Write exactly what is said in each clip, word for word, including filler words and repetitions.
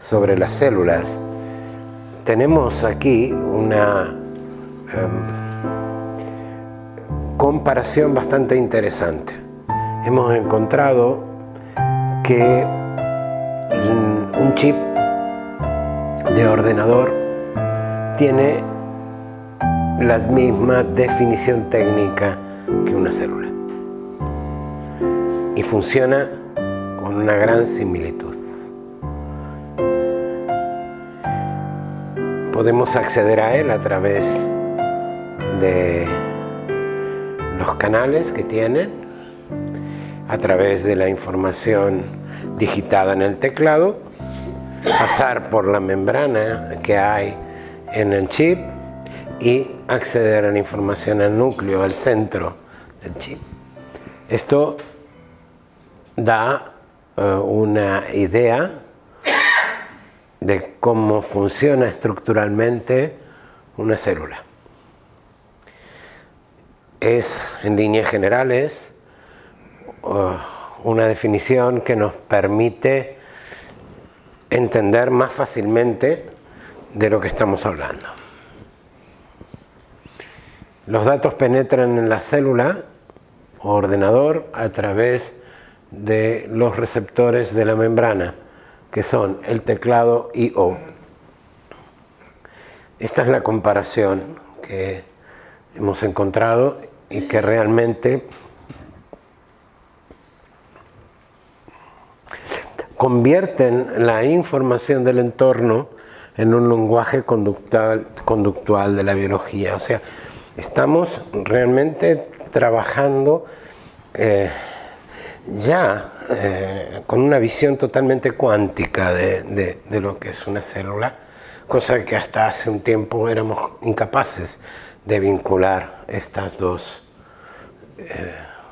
sobre las células, tenemos aquí una um, comparación bastante interesante. Hemos encontrado que un chip de ordenador tiene la misma definición técnica que una célula y funciona con una gran similitud. Podemos acceder a él a través de los canales que tienen, a través de la información digitada en el teclado, pasar por la membrana que hay en el chip y acceder a la información al núcleo, al centro del chip. Esto da uh, una idea de cómo funciona estructuralmente una célula. Es, en líneas generales, uh, una definición que nos permite entender más fácilmente de lo que estamos hablando. Los datos penetran en la célula o ordenador a través de los receptores de la membrana, que son el teclado I O. Esta es la comparación que hemos encontrado y que realmente convierten la información del entorno en un lenguaje conductual, conductual de la biología. O sea, estamos realmente trabajando eh, ya eh, con una visión totalmente cuántica de, de, de lo que es una célula, cosa que hasta hace un tiempo éramos incapaces de vincular estas dos, eh,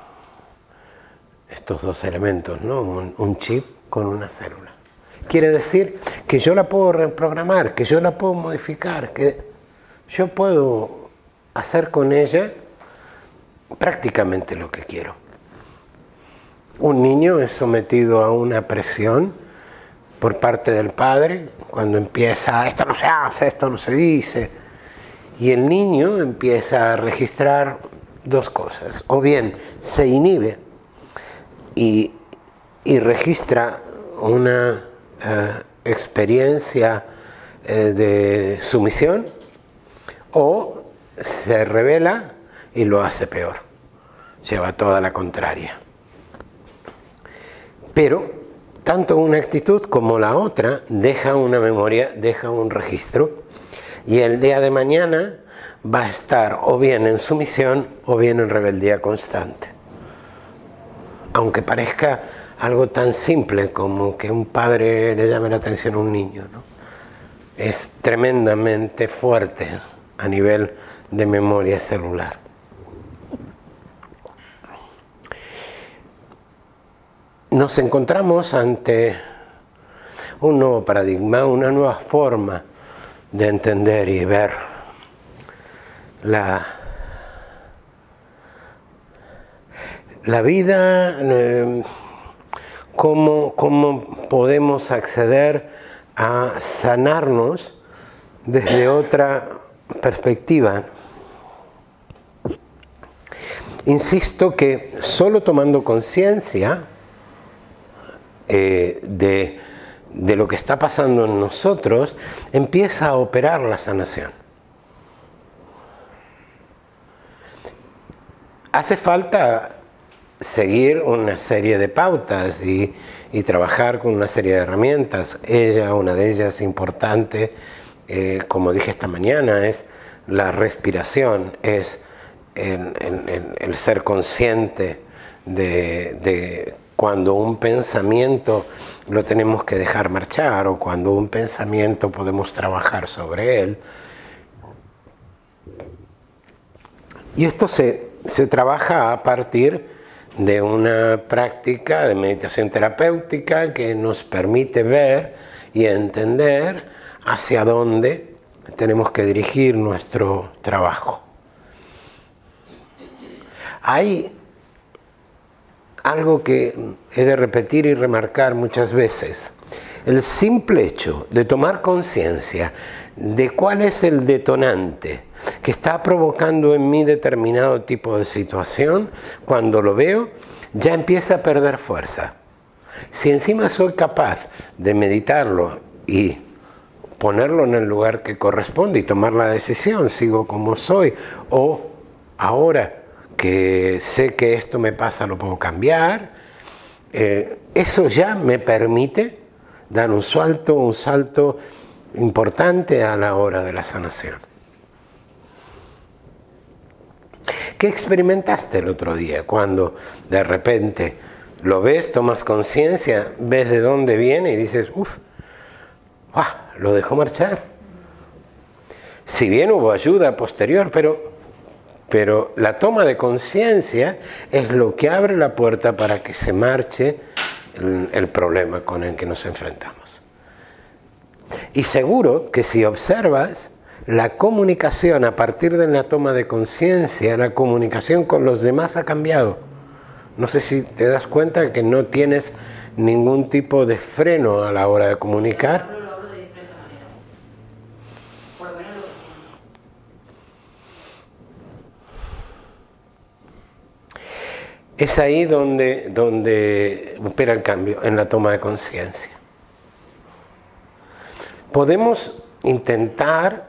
estos dos elementos, ¿no? Un, un chip con una célula. Quiere decir que yo la puedo reprogramar, que yo la puedo modificar, que yo puedo hacer con ella prácticamente lo que quiero. Un niño es sometido a una presión por parte del padre cuando empieza, esto no se hace, esto no se dice, y el niño empieza a registrar dos cosas: o bien se inhibe y, y registra una uh, experiencia uh, de sumisión, o se rebela y lo hace peor, lleva toda la contraria. Pero tanto una actitud como la otra deja una memoria, deja un registro, y el día de mañana va a estar o bien en sumisión o bien en rebeldía constante. Aunque parezca algo tan simple como que un padre le llame la atención a un niño, ¿no? Es tremendamente fuerte a nivel de memoria celular. Nos encontramos ante un nuevo paradigma, una nueva forma de entender y ver la, la vida, eh, cómo, cómo podemos acceder a sanarnos desde otra perspectiva. Insisto que solo tomando conciencia eh, de, de lo que está pasando en nosotros, empieza a operar la sanación. Hace falta seguir una serie de pautas y, y trabajar con una serie de herramientas. Ella, una de ellas importante, eh, como dije esta mañana, es la respiración, es el, el, el ser consciente de, de cuando un pensamiento lo tenemos que dejar marchar o cuando un pensamiento podemos trabajar sobre él. Y esto se, se trabaja a partir de una práctica de meditación terapéutica que nos permite ver y entender hacia dónde tenemos que dirigir nuestro trabajo. Hay algo que he de repetir y remarcar muchas veces. el simple hecho de tomar conciencia de cuál es el detonante que está provocando en mí determinado tipo de situación, cuando lo veo, ya empieza a perder fuerza. Si encima soy capaz de meditarlo y ponerlo en el lugar que corresponde y tomar la decisión, sigo como soy, o ahora que sé que esto me pasa lo puedo cambiar, eh, eso ya me permite dar un salto, un salto importante a la hora de la sanación. ¿Qué experimentaste el otro día cuando de repente lo ves, tomas conciencia, ves de dónde viene y dices, uff, lo dejó marchar? Si bien hubo ayuda posterior, pero, pero la toma de conciencia es lo que abre la puerta para que se marche el, el problema con el que nos enfrentamos. Y seguro que si observas, la comunicación a partir de la toma de conciencia, la comunicación con los demás ha cambiado. No sé si te das cuenta que no tienes ningún tipo de freno a la hora de comunicar. Lo hablo de diferente manera. Por lo menos lo siento. Es ahí donde, donde opera el cambio, en la toma de conciencia. Podemos intentar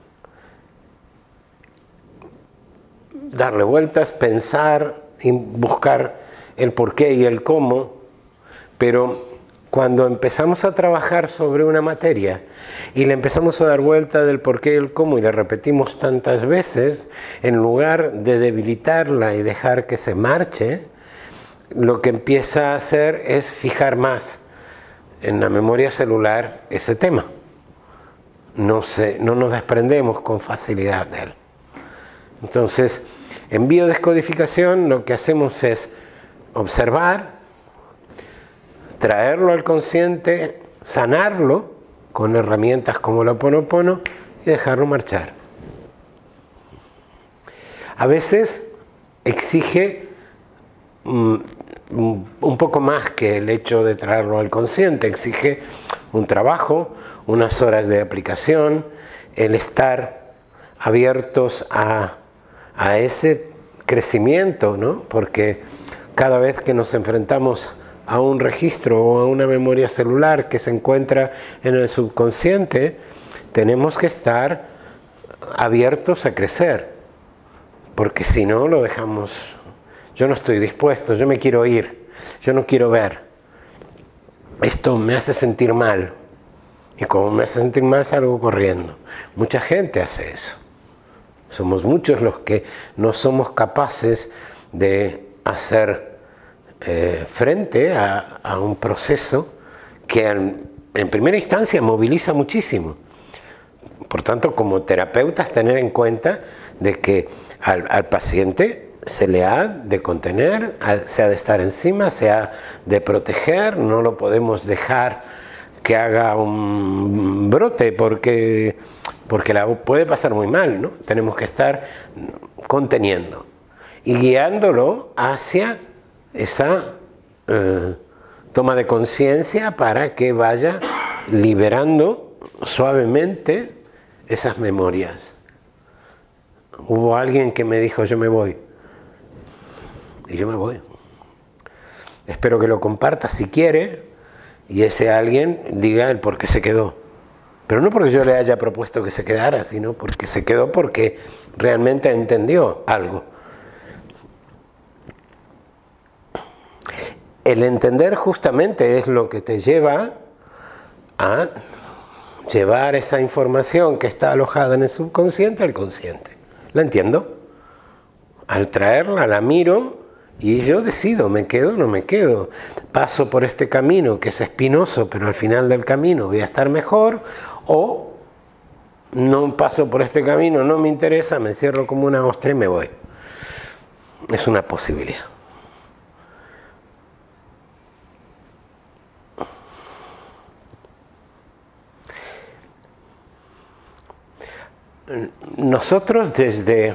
darle vueltas, pensar y buscar el porqué y el cómo, pero cuando empezamos a trabajar sobre una materia y le empezamos a dar vuelta del porqué y el cómo y le repetimos tantas veces, en lugar de debilitarla y dejar que se marche, lo que empieza a hacer es fijar más en la memoria celular ese tema. No, se, no nos desprendemos con facilidad de él. Entonces, en biodescodificación lo que hacemos es observar, traerlo al consciente, sanarlo con herramientas como el Ho'oponopono y dejarlo marchar. A veces exige um, un poco más que el hecho de traerlo al consciente, exige un trabajo, unas horas de aplicación, el estar abiertos a, a ese crecimiento, ¿no? Porque cada vez que nos enfrentamos a un registro o a una memoria celular que se encuentra en el subconsciente, tenemos que estar abiertos a crecer, porque si no lo dejamos. Yo no estoy dispuesto, yo me quiero ir, yo no quiero ver. Esto me hace sentir mal. Y como me hace sentir mal, salgo corriendo. Mucha gente hace eso. Somos muchos los que no somos capaces de hacer eh, frente a, a un proceso que en, en primera instancia moviliza muchísimo. Por tanto, como terapeutas, tener en cuenta de que al, al paciente se le ha de contener, se ha de estar encima, se ha de proteger, no lo podemos dejar que haga un brote porque, porque la puede pasar muy mal, ¿no? Tenemos que estar conteniendo y guiándolo hacia esa eh, toma de conciencia para que vaya liberando suavemente esas memorias. Hubo alguien que me dijo, yo me voy. Y yo me voy. Espero que lo comparta si quiere. Y ese alguien diga el por qué se quedó. Pero no porque yo le haya propuesto que se quedara, sino porque se quedó porque realmente entendió algo. El entender justamente es lo que te lleva a llevar esa información que está alojada en el subconsciente al consciente. ¿La entiendo? Al traerla, la miro y yo decido, me quedo o no me quedo. Paso por este camino que es espinoso, pero al final del camino voy a estar mejor, o no paso por este camino, no me interesa, me cierro como una ostra y me voy. Es una posibilidad. Nosotros desde,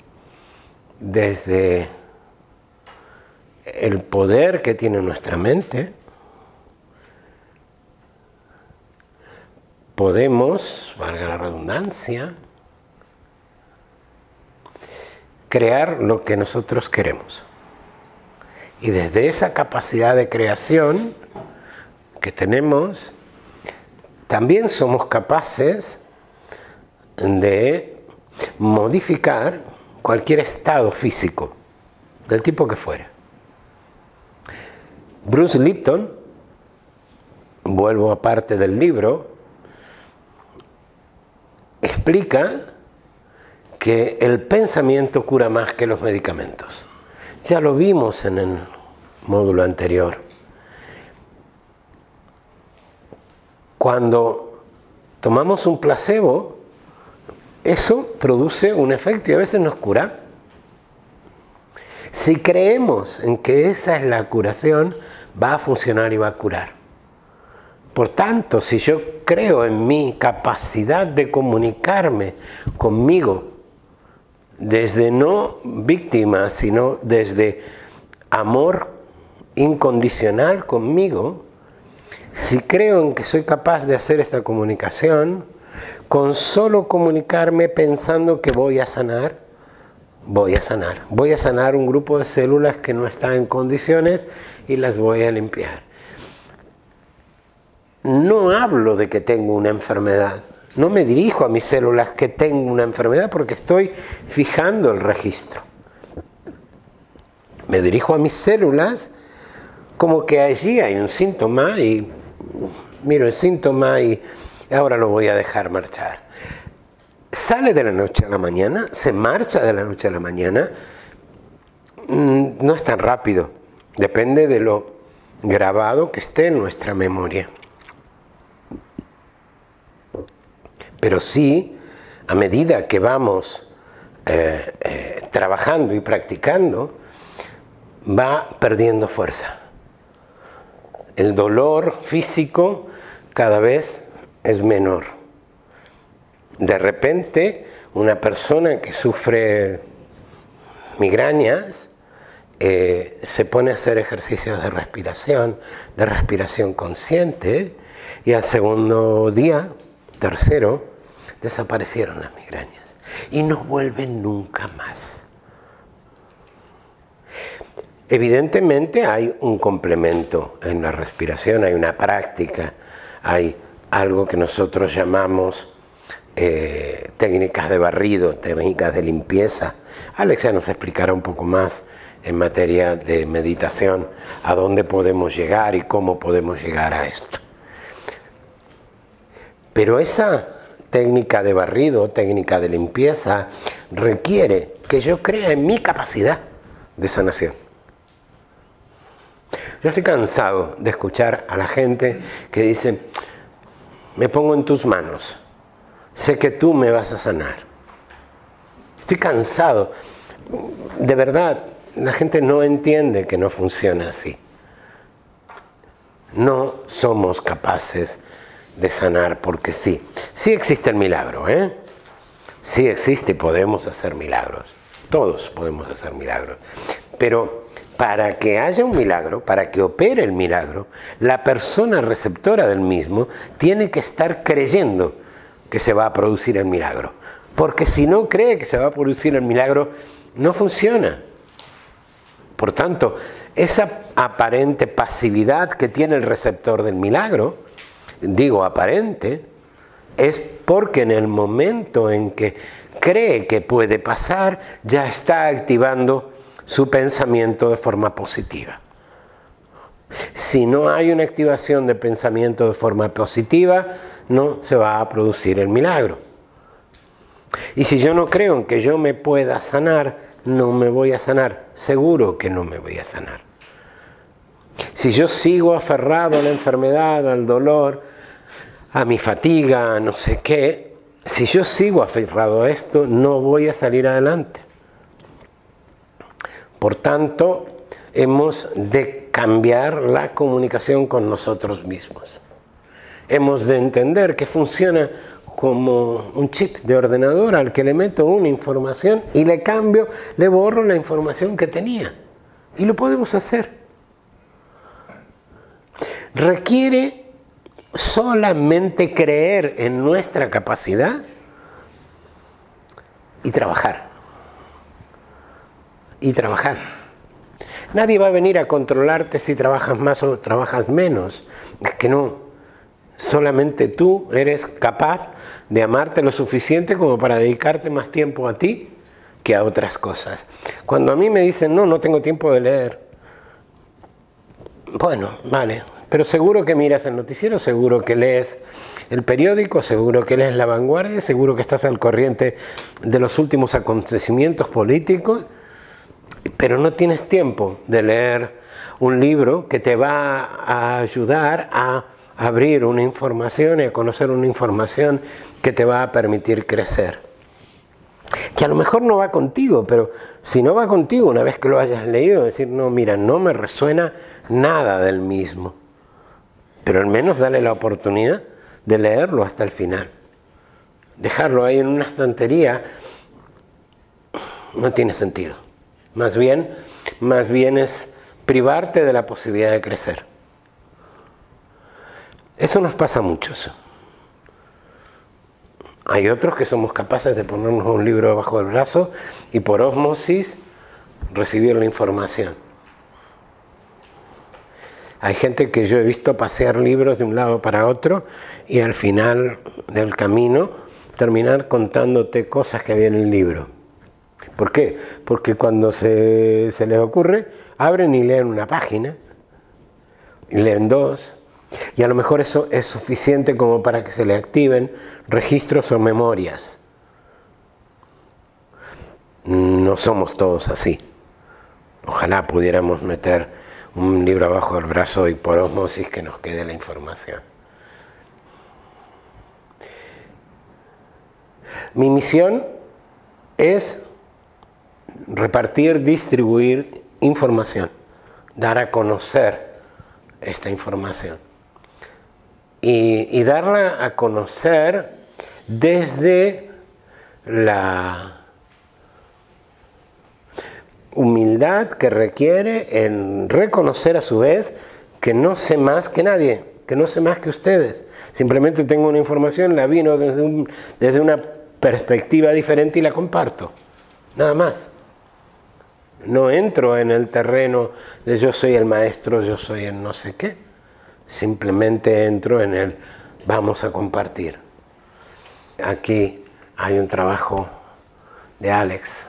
desde el poder que tiene nuestra mente, podemos, valga la redundancia, crear lo que nosotros queremos. Y desde esa capacidad de creación que tenemos, también somos capaces de modificar cualquier estado físico, del tipo que fuera. Bruce Lipton, vuelvo a parte del libro, explica que el pensamiento cura más que los medicamentos. Ya lo vimos en el módulo anterior. Cuando tomamos un placebo, eso produce un efecto y a veces nos cura. Si creemos en que esa es la curación, va a funcionar y va a curar. Por tanto, si yo creo en mi capacidad de comunicarme conmigo, desde no víctima, sino desde amor incondicional conmigo, si creo en que soy capaz de hacer esta comunicación, con solo comunicarme pensando que voy a sanar, voy a sanar. Voy a sanar un grupo de células que no están en condiciones y las voy a limpiar. No hablo de que tengo una enfermedad. No me dirijo a mis células que tengo una enfermedad porque estoy fijando el registro. Me dirijo a mis células como que allí hay un síntoma y miro el síntoma y ahora lo voy a dejar marchar. Sale de la noche a la mañana, se marcha de la noche a la mañana. No es tan rápido, depende de lo grabado que esté en nuestra memoria. Pero sí, a medida que vamos eh, eh, trabajando y practicando, va perdiendo fuerza. El dolor físico cada vez es menor. De repente, una persona que sufre migrañas eh, se pone a hacer ejercicios de respiración, de respiración consciente, y al segundo día, tercero, desaparecieron las migrañas y no vuelven nunca más. Evidentemente hay un complemento en la respiración, hay una práctica, hay algo que nosotros llamamos eh, técnicas de barrido, técnicas de limpieza. Alex ya nos explicará un poco más en materia de meditación a dónde podemos llegar y cómo podemos llegar a esto. Pero esa técnica de barrido, técnica de limpieza, requiere que yo crea en mi capacidad de sanación. Yo estoy cansado de escuchar a la gente que dice, me pongo en tus manos, sé que tú me vas a sanar. Estoy cansado. De verdad, la gente no entiende que no funciona así. No somos capaces de sanar porque sí. Sí existe el milagro, ¿eh? Sí existe y podemos hacer milagros. Todos podemos hacer milagros. Pero para que haya un milagro, para que opere el milagro, la persona receptora del mismo tiene que estar creyendo que se va a producir el milagro. Porque si no cree que se va a producir el milagro, no funciona. Por tanto, esa aparente pasividad que tiene el receptor del milagro, digo aparente, es porque en el momento en que cree que puede pasar, ya está activando su pensamiento de forma positiva. Si no hay una activación de pensamiento de forma positiva, no se va a producir el milagro. Y si yo no creo en que yo me pueda sanar, no me voy a sanar. Seguro que no me voy a sanar. Si yo sigo aferrado a la enfermedad, al dolor, a mi fatiga, a no sé qué, si yo sigo aferrado a esto, no voy a salir adelante. Por tanto, hemos de cambiar la comunicación con nosotros mismos. Hemos de entender que funciona como un chip de ordenador al que le meto una información y le cambio, le borro la información que tenía. Y lo podemos hacer. Requiere solamente creer en nuestra capacidad y trabajar. Y trabajar. Nadie va a venir a controlarte si trabajas más o trabajas menos. Es que no. Solamente tú eres capaz de amarte lo suficiente como para dedicarte más tiempo a ti que a otras cosas. Cuando a mí me dicen, no, no tengo tiempo de leer. Bueno, vale. Pero seguro que miras el noticiero, seguro que lees el periódico, seguro que lees La Vanguardia, seguro que estás al corriente de los últimos acontecimientos políticos, pero no tienes tiempo de leer un libro que te va a ayudar a abrir una información y a conocer una información que te va a permitir crecer. Que a lo mejor no va contigo, pero si no va contigo, una vez que lo hayas leído, decir, no, mira, no me resuena nada del mismo. Pero al menos dale la oportunidad de leerlo hasta el final. Dejarlo ahí en una estantería no tiene sentido. Más bien, más bien es privarte de la posibilidad de crecer. Eso nos pasa a muchos. Hay otros que somos capaces de ponernos un libro debajo del brazo y por ósmosis recibir la información. Hay gente que yo he visto pasear libros de un lado para otro y al final del camino terminar contándote cosas que había en el libro. ¿Por qué? Porque cuando se, se les ocurre, abren y leen una página, y leen dos, y a lo mejor eso es suficiente como para que se le activen registros o memorias. No somos todos así. Ojalá pudiéramos meter un libro abajo del brazo y por ósmosis que nos quede la información. Mi misión es repartir, distribuir información, dar a conocer esta información. Y, y darla a conocer desde la humildad que requiere en reconocer a su vez que no sé más que nadie, que no sé más que ustedes. Simplemente tengo una información, la vino desde, un, desde una perspectiva diferente y la comparto. Nada más. No entro en el terreno de yo soy el maestro, yo soy el no sé qué. Simplemente entro en el vamos a compartir. Aquí hay un trabajo de Alex.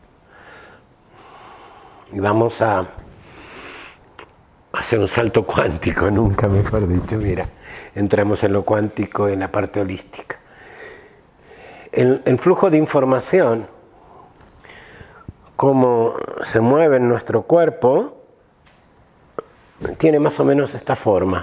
Y vamos a hacer un salto cuántico, nunca mejor dicho. Mira, entramos en lo cuántico, en la parte holística. El, el flujo de información, cómo se mueve en nuestro cuerpo, tiene más o menos esta forma.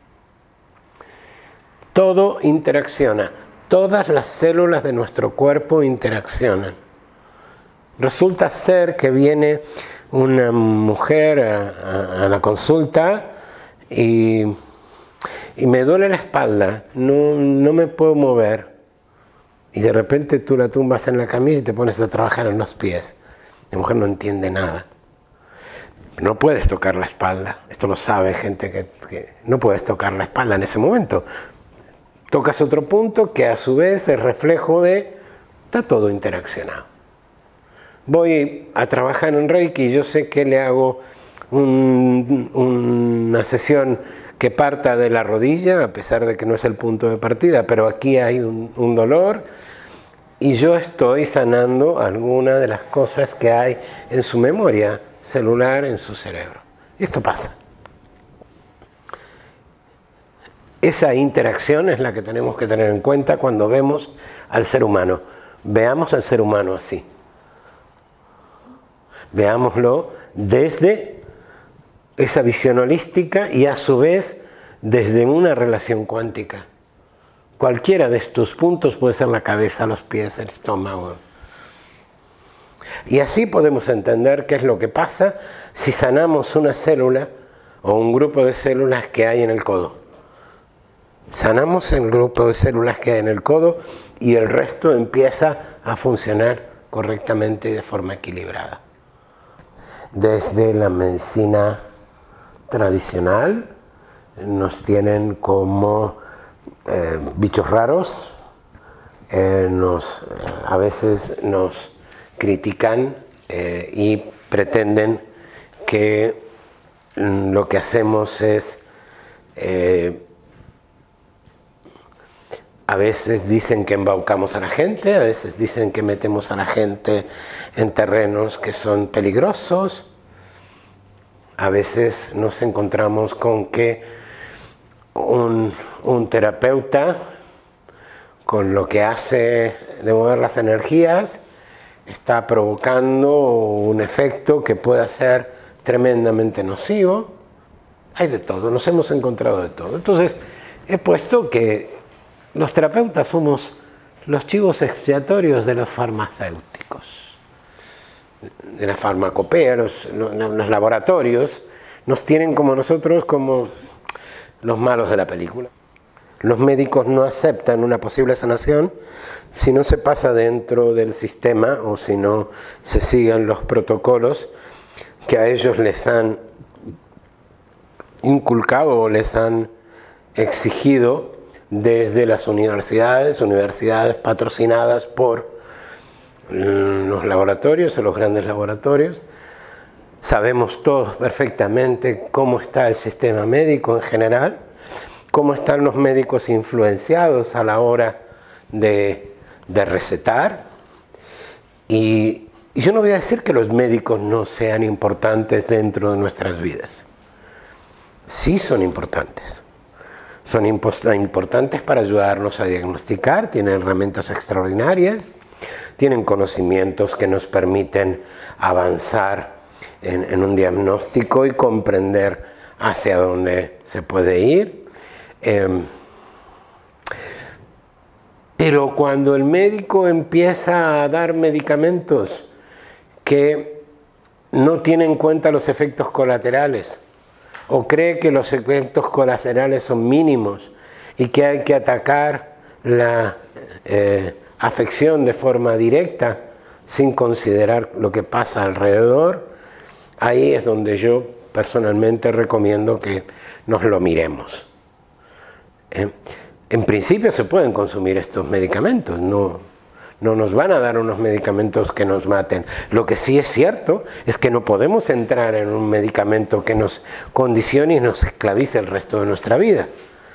Todo interacciona, todas las células de nuestro cuerpo interaccionan. Resulta ser que viene una mujer a, a, a la consulta y, y me duele la espalda, no, no me puedo mover. Y de repente tú la tumbas en la camilla y te pones a trabajar en los pies. La mujer no entiende nada. No puedes tocar la espalda, esto lo sabe gente que, que no puedes tocar la espalda en ese momento. Tocas otro punto que a su vez es reflejo de, está todo interaccionado. Voy a trabajar en Reiki y yo sé que le hago un, una sesión que parta de la rodilla, a pesar de que no es el punto de partida, pero aquí hay un, un dolor y yo estoy sanando alguna de las cosas que hay en su memoria celular, en su cerebro. Y esto pasa. Esa interacción es la que tenemos que tener en cuenta cuando vemos al ser humano. Veamos al ser humano así. Veámoslo desde esa visión holística y a su vez desde una relación cuántica. Cualquiera de estos puntos puede ser la cabeza, los pies, el estómago. Y así podemos entender qué es lo que pasa si sanamos una célula o un grupo de células que hay en el codo. Sanamos el grupo de células que hay en el codo y el resto empieza a funcionar correctamente y de forma equilibrada. Desde la medicina tradicional nos tienen como eh, bichos raros, eh, nos, eh, a veces nos critican eh, y pretenden que mm, lo que hacemos es, eh, a veces dicen que embaucamos a la gente, a veces dicen que metemos a la gente en terrenos que son peligrosos, a veces nos encontramos con que un, un terapeuta, con lo que hace de mover las energías, está provocando un efecto que pueda ser tremendamente nocivo. Hay de todo, nos hemos encontrado de todo. Entonces, he puesto que los terapeutas somos los chivos expiatorios de los farmacéuticos, de la farmacopea. Los, los, los laboratorios nos tienen como nosotros, como los malos de la película. Los médicos no aceptan una posible sanación si no se pasa dentro del sistema o si no se siguen los protocolos que a ellos les han inculcado o les han exigido desde las universidades, universidades patrocinadas por los laboratorios o los grandes laboratorios. Sabemos todos perfectamente cómo está el sistema médico en general, cómo están los médicos influenciados a la hora de, de recetar. Y, y yo no voy a decir que los médicos no sean importantes dentro de nuestras vidas. Sí son importantes. Son importantes para ayudarnos a diagnosticar, tienen herramientas extraordinarias, tienen conocimientos que nos permiten avanzar en, en un diagnóstico y comprender hacia dónde se puede ir. Eh, pero cuando el médico empieza a dar medicamentos que no tienen en cuenta los efectos colaterales, o cree que los efectos colaterales son mínimos y que hay que atacar la eh, afección de forma directa sin considerar lo que pasa alrededor, ahí es donde yo personalmente recomiendo que nos lo miremos. ¿Eh? En principio se pueden consumir estos medicamentos, no, no nos van a dar unos medicamentos que nos maten. Lo que sí es cierto es que no podemos entrar en un medicamento que nos condicione y nos esclavice el resto de nuestra vida.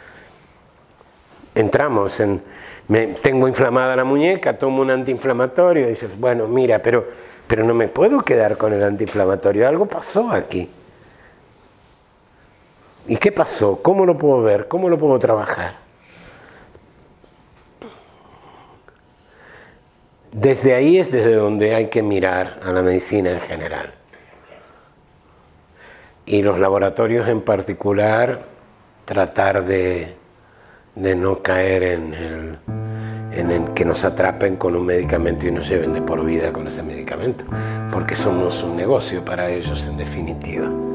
Entramos en, me, tengo inflamada la muñeca, tomo un antiinflamatorio y dices, bueno, mira, pero, pero no me puedo quedar con el antiinflamatorio, algo pasó aquí. ¿Y qué pasó? ¿Cómo lo puedo ver? ¿Cómo lo puedo trabajar? Desde ahí es desde donde hay que mirar a la medicina en general. Y los laboratorios en particular, tratar de, de no caer en el, en el que nos atrapen con un medicamento y nos lleven de por vida con ese medicamento, porque somos un negocio para ellos en definitiva.